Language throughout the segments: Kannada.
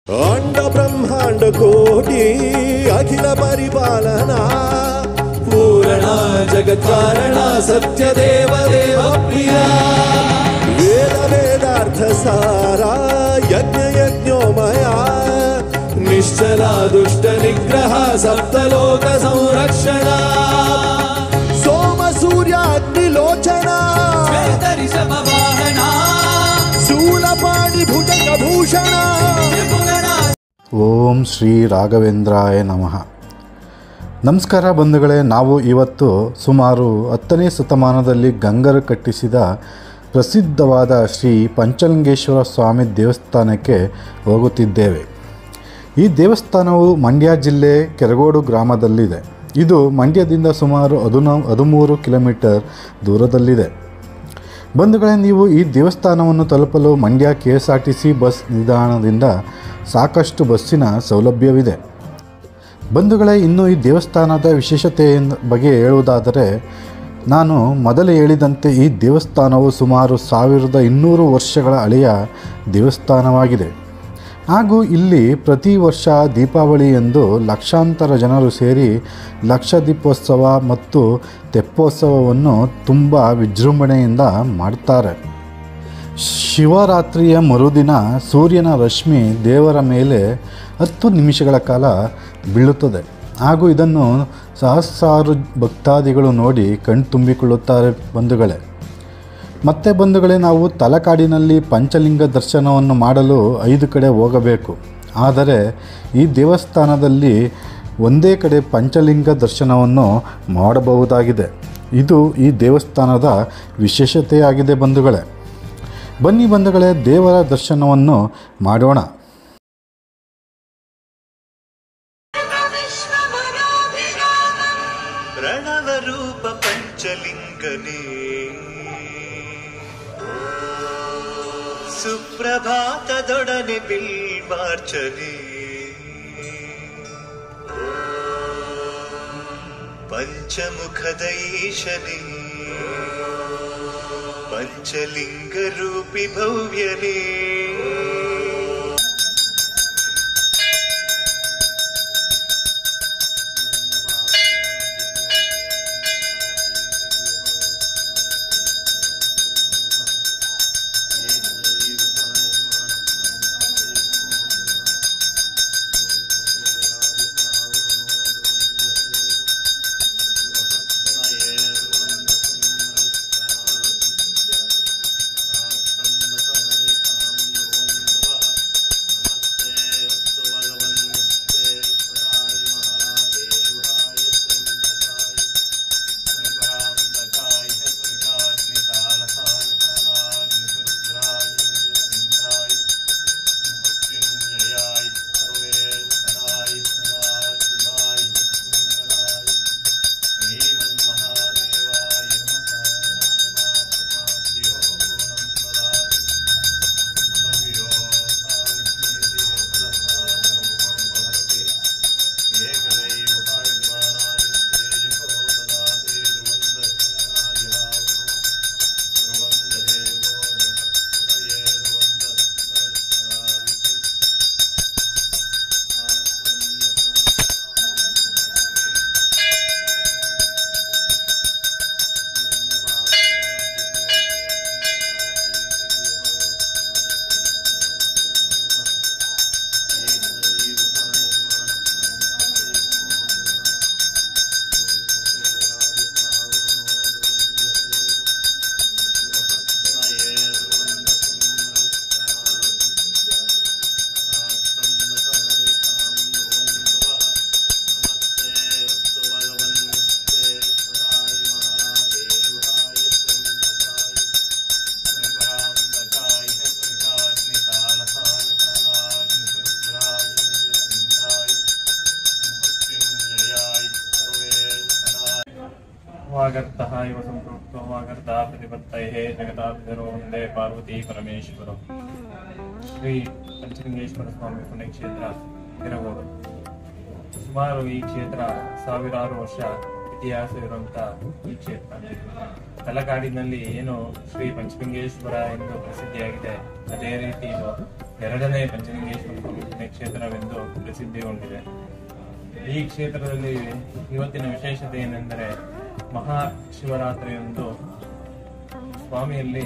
अंड ब्रह्मांड कोटि अखिल परिपालना पूर्णा जगत्कारणा सत्यदेव देव प्रिया वेद वेदार्थ सारा यज्ञ यज्ञोमया निश्चला दुष्ट निग्रह सप्तलोक संरक्षणा सोम सूर्याग्निलोचना शूलपाणि भुजंग भूषण. ಓಂ ಶ್ರೀ ರಾಘವೇಂದ್ರಾಯ ನಮಃ. ನಮಸ್ಕಾರ ಬಂಧುಗಳೇ, ನಾವು ಇವತ್ತು ಸುಮಾರು 10ನೇ ಶತಮಾನದಲ್ಲಿ ಗಂಗರು ಕಟ್ಟಿಸಿದ ಪ್ರಸಿದ್ಧವಾದ ಶ್ರೀ ಪಂಚಲಿಂಗೇಶ್ವರ ಸ್ವಾಮಿ ದೇವಸ್ಥಾನಕ್ಕೆ ಹೋಗುತ್ತಿದ್ದೇವೆ. ಈ ದೇವಸ್ಥಾನವು ಮಂಡ್ಯ ಜಿಲ್ಲೆ ಕೆರಗೋಡು ಗ್ರಾಮದಲ್ಲಿದೆ. ಇದು ಮಂಡ್ಯದಿಂದ ಸುಮಾರು 13 ಕಿಲೋಮೀಟರ್ ದೂರದಲ್ಲಿದೆ. ಬಂಧುಗಳೇ, ನೀವು ಈ ದೇವಸ್ಥಾನವನ್ನು ತಲುಪಲು ಮಂಡ್ಯ KSRTC ಬಸ್ ನಿಲ್ದಾಣದಿಂದ ಸಾಕಷ್ಟು ಬಸ್ಸಿನ ಸೌಲಭ್ಯವಿದೆ. ಬಂಧುಗಳೇ, ಇನ್ನು ಈ ದೇವಸ್ಥಾನದ ವಿಶೇಷತೆಯ ಬಗ್ಗೆ ಹೇಳುವುದಾದರೆ, ನಾನು ಮೊದಲೇ ಹೇಳಿದಂತೆ ಈ ದೇವಸ್ಥಾನವು ಸುಮಾರು 1200 ವರ್ಷಗಳ ಹಳೆಯ ದೇವಸ್ಥಾನವಾಗಿದೆ. ಹಾಗೂ ಇಲ್ಲಿ ಪ್ರತಿ ವರ್ಷ ದೀಪಾವಳಿಯಂದು ಲಕ್ಷಾಂತರ ಜನರು ಸೇರಿ ಲಕ್ಷ ದೀಪೋತ್ಸವ ಮತ್ತು ತೆಪ್ಪೋತ್ಸವವನ್ನು ತುಂಬ ವಿಜೃಂಭಣೆಯಿಂದ ಮಾಡುತ್ತಾರೆ. ಶಿವರಾತ್ರಿಯ ಮರುದಿನ ಸೂರ್ಯನ ರಶ್ಮಿ ದೇವರ ಮೇಲೆ 10 ನಿಮಿಷಗಳ ಕಾಲ ಬೀಳುತ್ತದೆ. ಹಾಗೂ ಇದನ್ನು ಸಹಸ್ರಾರು ಭಕ್ತಾದಿಗಳು ನೋಡಿ ಕಣ್ತುಂಬಿಕೊಳ್ಳುತ್ತಾರೆ ಬಂಧುಗಳೇ. ಮತ್ತೆ ಬಂಧುಗಳೇ, ನಾವು ತಲಕಾಡಿನಲ್ಲಿ ಪಂಚಲಿಂಗ ದರ್ಶನವನ್ನು ಮಾಡಲು 5 ಕಡೆ ಹೋಗಬೇಕು. ಆದರೆ ಈ ದೇವಸ್ಥಾನದಲ್ಲಿ ಒಂದೇ ಕಡೆ ಪಂಚಲಿಂಗ ದರ್ಶನವನ್ನು ಮಾಡಬಹುದಾಗಿದೆ. ಇದು ಈ ದೇವಸ್ಥಾನದ ವಿಶೇಷತೆಯಾಗಿದೆ ಬಂಧುಗಳೇ. ಬನ್ನಿ ಬಂಧುಗಳೇ, ದೇವರ ದರ್ಶನವನ್ನು ಮಾಡೋಣ. ಪ್ರಣವ ರೂಪ ಪಂಚಲಿಂಗನೇ ಸುಪ್ರಭಾತದೊಡನೆ ಬಿಲ್ವಾರ್ಚನೆ ಪಂಚಮುಖದ ಈಶನೇ ಪಂಚಲಿಂಗ ರೂಪಿ ಭವ್ಯನೇ वागर्तः इव संपृक्तो वागर्ता प्रतिपत्तये जगताभिधरो वन्दे पार्वती परमेश्वरो. ಶ್ರೀ ಪಂಚಲಿಂಗೇಶ್ವರ ಸ್ವಾಮಿ ಪುಣ್ಯಕ್ಷೇತ್ರ ಕೆರಗೋಡು. ಸುಮಾರು ಈ ಕ್ಷೇತ್ರ ಸಾವಿರಾರು ವರ್ಷ ಇತಿಹಾಸವಿರುವಂತಹ ಈ ಕ್ಷೇತ್ರ. ತಲಕಾಡಿನಲ್ಲಿ ಏನು ಶ್ರೀ ಪಂಚಲಿಂಗೇಶ್ವರ ಎಂದು ಪ್ರಸಿದ್ಧಿಯಾಗಿದೆ, ಅದೇ ರೀತಿ ಇದು ಎರಡನೇ ಪಂಚಲಿಂಗೇಶ್ವರ ಕ್ಷೇತ್ರವೆಂದು ಪ್ರಸಿದ್ಧಿಗೊಂಡಿದೆ. ಈ ಕ್ಷೇತ್ರದಲ್ಲಿ ಇವತ್ತಿನ ವಿಶೇಷತೆ ಏನೆಂದರೆ ಮಹಾಶಿವರಾತ್ರಿಯಂದು ಸ್ವಾಮಿಯಲ್ಲಿ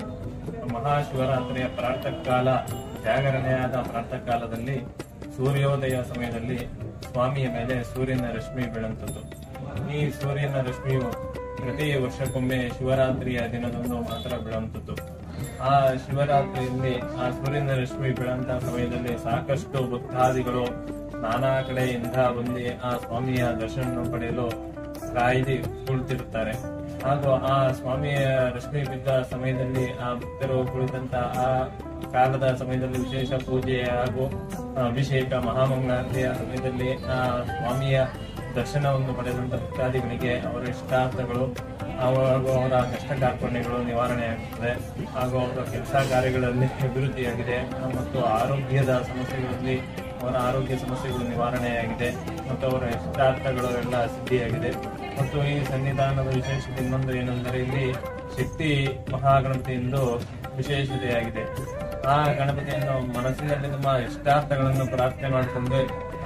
ಮಹಾಶಿವರಾತ್ರಿಯ ಪ್ರಾತಃಕಾಲ ಜಾಗರಣೆಯಾದ ಪ್ರಾತಃ ಕಾಲದಲ್ಲಿ ಸೂರ್ಯೋದಯ ಸಮಯದಲ್ಲಿ ಸ್ವಾಮಿಯ ಮೇಲೆ ಸೂರ್ಯನ ರಶ್ಮಿ ಬೀಳುವಂಥದ್ದು. ಈ ಸೂರ್ಯನ ರಶ್ಮಿಯು ಪ್ರತಿ ವರ್ಷಕ್ಕೊಮ್ಮೆ ಶಿವರಾತ್ರಿಯ ದಿನದಂದು ಮಾತ್ರ ಬೀಳುವಂಥದ್ದು. ಆ ಶಿವರಾತ್ರಿಯಲ್ಲಿ ಆ ಸೂರ್ಯನ ರಶ್ಮಿ ಬೀಳಂತ ಸಮಯದಲ್ಲಿ ಸಾಕಷ್ಟು ಭಕ್ತಾದಿಗಳು ನಾನಾ ಕಡೆಯಿಂದ ಬಂದು ಆ ಸ್ವಾಮಿಯ ದರ್ಶನ ಪಡೆಯಲು ಕಾಯ್ದು ಕುಳಿತಿರುತ್ತಾರೆ. ಹಾಗೂ ಆ ಸ್ವಾಮಿಯ ರಶ್ಮಿ ಬಿದ್ದ ಸಮಯದಲ್ಲಿ ಆ ಭಕ್ತರು ಕುಳಿತಂತ ಆ ಕಾಲದ ಸಮಯದಲ್ಲಿ ವಿಶೇಷ ಪೂಜೆ ಹಾಗೂ ಅಭಿಷೇಕ ಮಹಾಮಂಗಳಾರತಿಯ ಸಮಯದಲ್ಲಿ ಆ ಸ್ವಾಮಿಯ ದರ್ಶನವನ್ನು ಪಡೆದಂತ ಭಕ್ತಾದಿಗಳಿಗೆ ಅವರ ಇಷ್ಟಾರ್ಥಗಳು ಹಾಗೂ ಅವರ ಕಷ್ಟ ಕಾರ್ಪಣ್ಯಗಳು ನಿವಾರಣೆಯಾಗುತ್ತದೆ. ಹಾಗೂ ಅವರ ಕೆಲಸ ಕಾರ್ಯಗಳಲ್ಲಿ ಅಭಿವೃದ್ಧಿಯಾಗಿದೆ ಮತ್ತು ಆರೋಗ್ಯದ ಸಮಸ್ಯೆಗಳಲ್ಲಿ ಅವರ ಆರೋಗ್ಯ ಸಮಸ್ಯೆಗಳು ನಿವಾರಣೆಯಾಗಿದೆ ಮತ್ತು ಅವರ ಇಷ್ಟಾರ್ಥಗಳು ಎಲ್ಲ ಸಿದ್ಧಿಯಾಗಿದೆ. ಮತ್ತು ಈ ಸನ್ನಿಧಾನದ ವಿಶೇಷತೆ ಇನ್ನೊಂದು ಏನೆಂದರೆ ಇಲ್ಲಿ ಶಕ್ತಿ ಮಹಾಗಣಪತಿ ಎಂದು ವಿಶೇಷತೆಯಾಗಿದೆ. ಆ ಗಣಪತಿಯನ್ನು ಮನಸ್ಸಿನಲ್ಲಿ ನಮ್ಮ ಇಷ್ಟಾರ್ಥಗಳನ್ನು ಪ್ರಾರ್ಥನೆ ಮಾಡಿಕೊಂಡು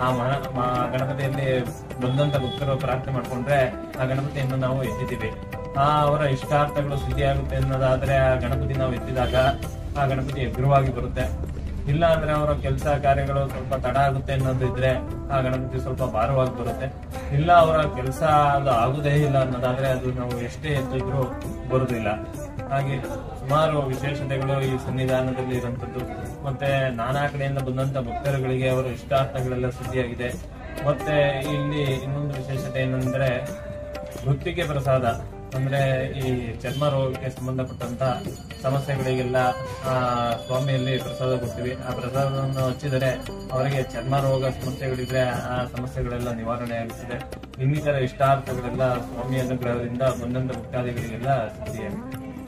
ಆ ಗಣಪತಿಯಲ್ಲಿ ಬಂದಂತ ಭಕ್ತರು ಪ್ರಾರ್ಥನೆ ಮಾಡಿಕೊಂಡ್ರೆ ಆ ಗಣಪತಿಯನ್ನು ನಾವು ಎತ್ತಿದ್ದೀವಿ. ಅವರ ಇಷ್ಟಾರ್ಥಗಳು ಸಿದ್ಧಿಯಾಗುತ್ತೆ ಅನ್ನೋದಾದ್ರೆ ಆ ಗಣಪತಿ ನಾವು ಎತ್ತಿದಾಗ ಆ ಗಣಪತಿ ಎಗ್ರವಾಗಿ ಬರುತ್ತೆ. ಇಲ್ಲ ಅಂದ್ರೆ ಅವರ ಕೆಲಸ ಕಾರ್ಯಗಳು ಸ್ವಲ್ಪ ತಡ ಆಗುತ್ತೆ ಅನ್ನೋದಿದ್ರೆ ಆ ಗಣಪತಿ ಸ್ವಲ್ಪ ಭಾರವಾಗಿ ಬರುತ್ತೆ. ಇಲ್ಲ ಅವರ ಕೆಲಸ ಅದು ಆಗುದೇ ಇಲ್ಲ ಅನ್ನೋದಾದ್ರೆ ಅದು ನಾವು ಎಷ್ಟೇ ಎತ್ತಿದ್ರೂ ಬರುದಿಲ್ಲ. ಹಾಗೆ ಸುಮಾರು ವಿಶೇಷತೆಗಳು ಈ ಸನ್ನಿಧಾನದಲ್ಲಿ ಇರುವಂತದ್ದು. ಮತ್ತೆ ನಾನಾ ಕಡೆಯಿಂದ ಬಂದಂತ ಭಕ್ತರುಗಳಿಗೆ ಅವರ ಇಷ್ಟಾರ್ಥಗಳೆಲ್ಲ ಸಿದ್ಧಿಯಾಗಿದೆ. ಮತ್ತೆ ಇಲ್ಲಿ ಇನ್ನೊಂದು ವಿಶೇಷತೆ ಏನಂದ್ರೆ ಮೃತ್ತಿಕೆ ಪ್ರಸಾದ ಅಂದ್ರೆ ಈ ಚರ್ಮ ರೋಗಕ್ಕೆ ಸಂಬಂಧಪಟ್ಟಂತ ಸಮಸ್ಯೆಗಳಿಗೆಲ್ಲ ಸ್ವಾಮಿಯಲ್ಲಿ ಪ್ರಸಾದ ಕೊಡ್ತೀವಿ. ಆ ಪ್ರಸಾದವನ್ನು ಹಚ್ಚಿದರೆ ಅವರಿಗೆ ಚರ್ಮ ರೋಗ ಸಮಸ್ಯೆಗಳಿದ್ರೆ ಆ ಸಮಸ್ಯೆಗಳೆಲ್ಲ ನಿವಾರಣೆ ಆಗುತ್ತದೆ. ಇನ್ನಿತರ ಇಷ್ಟಾರ್ಥಗಳೆಲ್ಲ ಸ್ವಾಮಿಯ ಅನುಗ್ರಹದಿಂದ ಬಂದಂತ ಭಕ್ತಾದಿಗಳಿಗೆಲ್ಲ ಸಿದ್ಧಿಯಾಗಿದೆ.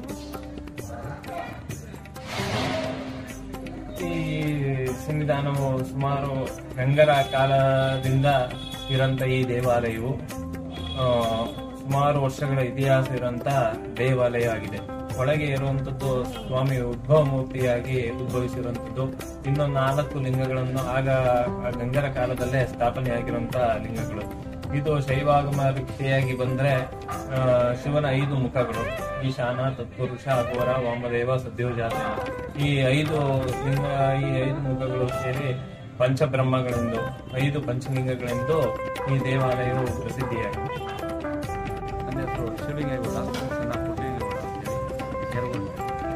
ಈ ಸನ್ನಿಧಾನವು ಸುಮಾರು ಗಂಗರ ಕಾಲದಿಂದ ಇರಂತ ಈ ದೇವಾಲಯವು ಸುಮಾರು ವರ್ಷಗಳ ಇತಿಹಾಸ ಇರುವಂತ ದೇವಾಲಯ ಆಗಿದೆ. ಒಳಗೆ ಇರುವಂತದ್ದು ಸ್ವಾಮಿ ಉದ್ಭವ ಮೂರ್ತಿಯಾಗಿ ಉದ್ಭವಿಸಿರುವಂತದ್ದು. ಇನ್ನು 4 ಲಿಂಗಗಳನ್ನು ಆಗ ಗಂಗರ ಕಾಲದಲ್ಲೇ ಸ್ಥಾಪನೆಯಾಗಿರುವಂತಹ ಲಿಂಗಗಳು. ಇದು ಶೈವಾಗಮ ರೀತಿಯಾಗಿ ಬಂದ್ರೆ ಶಿವನ 5 ಮುಖಗಳು ಈಶಾನ, ತತ್ಪುರುಷ, ಅಘೋರ, ವಾಮದೇವ, ಸದ್ಯೋಜಾತ. ಈ 5 ಮುಖಗಳು ಸೇರಿ ಪಂಚಬ್ರಹ್ಮಗಳೆಂದು 5 ಪಂಚಲಿಂಗಗಳೆಂದು ಈ ದೇವಾಲಯವು ಪ್ರಸಿದ್ಧಿಯಾಗಿದೆ. ನನ್ನ ಹೆಸರು ಶಿವಲಿಂಗೇಗೌಡ, ಸಣ್ಣ ಪುಟ್ಟಲಿಂಗೇಗೌಡ ಅಂತೇಳಿ ಕೆರಗೋಡು.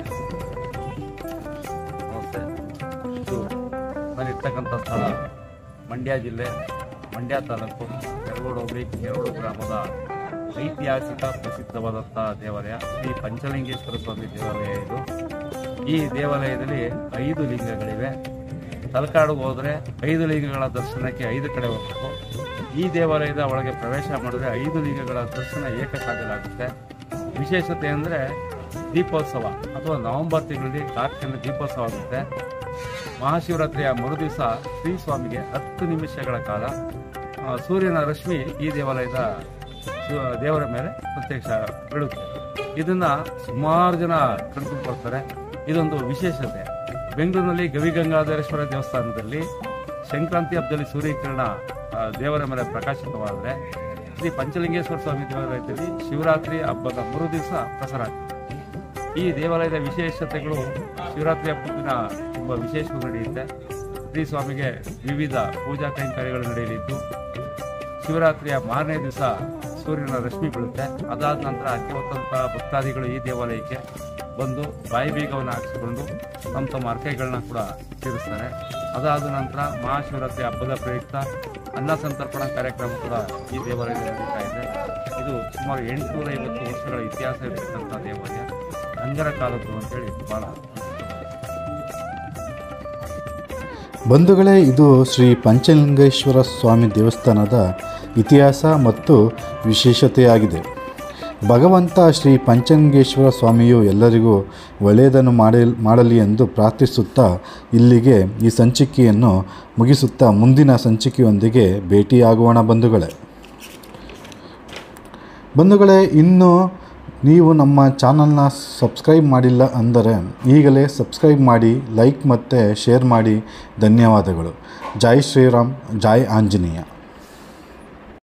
ನಮಸ್ತೆ. ಇದು ನಾನಿರ್ತಕ್ಕಂಥ ಸ್ಥಳ ಮಂಡ್ಯ ಜಿಲ್ಲೆ, ಮಂಡ್ಯ ತಾಲೂಕು, ಕೆರಗೋಡು ಹೋಬಳಿ, ಕೆರಗೋಡು ಗ್ರಾಮದ ಐತಿಹಾಸಿಕ ಪ್ರಸಿದ್ಧವಾದಂಥ ದೇವಾಲಯ ಶ್ರೀ ಪಂಚಲಿಂಗೇಶ್ವರ ಸ್ವಾಮಿ ದೇವಾಲಯ ಇದು. ಈ ದೇವಾಲಯದಲ್ಲಿ 5 ಲಿಂಗಗಳಿವೆ. ತಲಕಾಡಿಗೆ ಹೋದರೆ 5 ಲಿಂಗಗಳ ದರ್ಶನಕ್ಕೆ 5 ಕಡೆ ಹೋಗಬೇಕು. ಈ ದೇವಾಲಯದ ಒಳಗೆ ಪ್ರವೇಶ ಮಾಡಿದ್ರೆ 5 ಲಿಂಗಗಳ ದರ್ಶನ ಏಕಕಾಲದಲ್ಲಾಗುತ್ತೆ. ವಿಶೇಷತೆ ಅಂದರೆ ದೀಪೋತ್ಸವ ಅಥವಾ ನವೆಂಬರ್ ತಿಂಗಳಲ್ಲಿ ಕಾರ್ತಿಕ ದೀಪೋತ್ಸವ ಆಗುತ್ತೆ. ಮಹಾಶಿವರಾತ್ರಿಯ ಮರುದಿವಸ ಶ್ರೀ ಸ್ವಾಮಿಗೆ 10 ನಿಮಿಷಗಳ ಕಾಲ ಸೂರ್ಯನ ರಶ್ಮಿ ಈ ದೇವರ ಮೇಲೆ ಪ್ರತ್ಯಕ್ಷ ಬೀಳುತ್ತೆ. ಇದನ್ನ ಸುಮಾರು ಜನ ಕಂಡುಕೊಳ್ತಾರೆ. ಇದೊಂದು ವಿಶೇಷತೆ. ಬೆಂಗಳೂರಿನಲ್ಲಿ ಗವಿಗಂಗಾಧರೇಶ್ವರ ದೇವಸ್ಥಾನದಲ್ಲಿ ಸಂಕ್ರಾಂತಿ ಹಬ್ಬದಲ್ಲಿ ಸೂರ್ಯಕಿರಣ ದೇವರ ಮೇಲೆ ಪ್ರಕಾಶಿತವಾದರೆ ಶ್ರೀ ಪಂಚಲಿಂಗೇಶ್ವರ ಸ್ವಾಮಿ ದೇವಾಲಯದಲ್ಲಿ ಶಿವರಾತ್ರಿ ಹಬ್ಬದ ಮರುದಿವಸ ಪ್ರಸಾರ ಆಗ್ತದೆ. ಈ ದೇವಾಲಯದ ವಿಶೇಷತೆಗಳು ಶಿವರಾತ್ರಿ ಹಬ್ಬದ ದಿನ ತುಂಬ ವಿಶೇಷವಾಗಿ ನಡೆಯುತ್ತೆ. ಶ್ರೀ ಸ್ವಾಮಿಗೆ ವಿವಿಧ ಪೂಜಾ ಕೈಂಕರ್ಯಗಳು ನಡೆಯಲಿದ್ದು ಶಿವರಾತ್ರಿಯ ಮಾರನೇ ದಿವಸ ಸೂರ್ಯನ ರಶ್ಮಿ ಬೀಳುತ್ತೆ. ಅದಾದ ನಂತರ ಅತಿ ಹೊತ್ತಂಥ ಭಕ್ತಾದಿಗಳು ಈ ದೇವಾಲಯಕ್ಕೆ ಬಂದು ಬಾಯಿ ಬೀಗವನ್ನು ಹಾಕಿಸಿಕೊಂಡು ತಮ್ಮ ಅರ್ಕೆಗಳನ್ನ ಕೂಡ ತೀರಿಸ್ತಾರೆ. ಅದಾದ ನಂತರ ಮಹಾಶಿವರಾತ್ರಿ ಹಬ್ಬದ ಪ್ರಯುಕ್ತ ಅನ್ನ ಸಂತರ್ಪಣಾ ಕಾರ್ಯಕ್ರಮ ಕೂಡ ಈ ದೇವಾಲಯದಲ್ಲಿ ನಡೀತಾ ಇದೆ. ಇದು ಸುಮಾರು 850 ವರ್ಷಗಳ ಇತಿಹಾಸ ಇರತಕ್ಕಂಥ ದೇವಾಲಯ. ಗಂಗರ ಕಾಲದ್ದು ಅಂತೇಳಿ ಭಾಳ. ಬಂಧುಗಳೇ, ಇದು ಶ್ರೀ ಪಂಚಲಿಂಗೇಶ್ವರ ಸ್ವಾಮಿ ದೇವಸ್ಥಾನದ ಇತಿಹಾಸ ಮತ್ತು ವಿಶೇಷತೆಯಾಗಿದೆ. ಭಗವಂತ ಶ್ರೀ ಪಂಚಲಿಂಗೇಶ್ವರ ಸ್ವಾಮಿಯು ಎಲ್ಲರಿಗೂ ಒಳ್ಳೆಯದನ್ನು ಮಾಡಲಿ ಎಂದು ಪ್ರಾರ್ಥಿಸುತ್ತಾ ಇಲ್ಲಿಗೆ ಈ ಸಂಚಿಕೆಯನ್ನು ಮುಗಿಸುತ್ತಾ ಮುಂದಿನ ಸಂಚಿಕೆಯೊಂದಿಗೆ ಭೇಟಿಯಾಗೋಣ ಬಂಧುಗಳೇ. ಇನ್ನು ನೀವು ನಮ್ಮ ಚಾನಲ್ನ ಸಬ್ಸ್ಕ್ರೈಬ್ ಮಾಡಿಲ್ಲ ಅಂದರೆ ಈಗಲೇ ಸಬ್ಸ್ಕ್ರೈಬ್ ಮಾಡಿ, ಲೈಕ್ ಮತ್ತು ಶೇರ್ ಮಾಡಿ. ಧನ್ಯವಾದಗಳು. ಜೈ ಶ್ರೀರಾಮ್, ಜೈ ಆಂಜನೇಯ.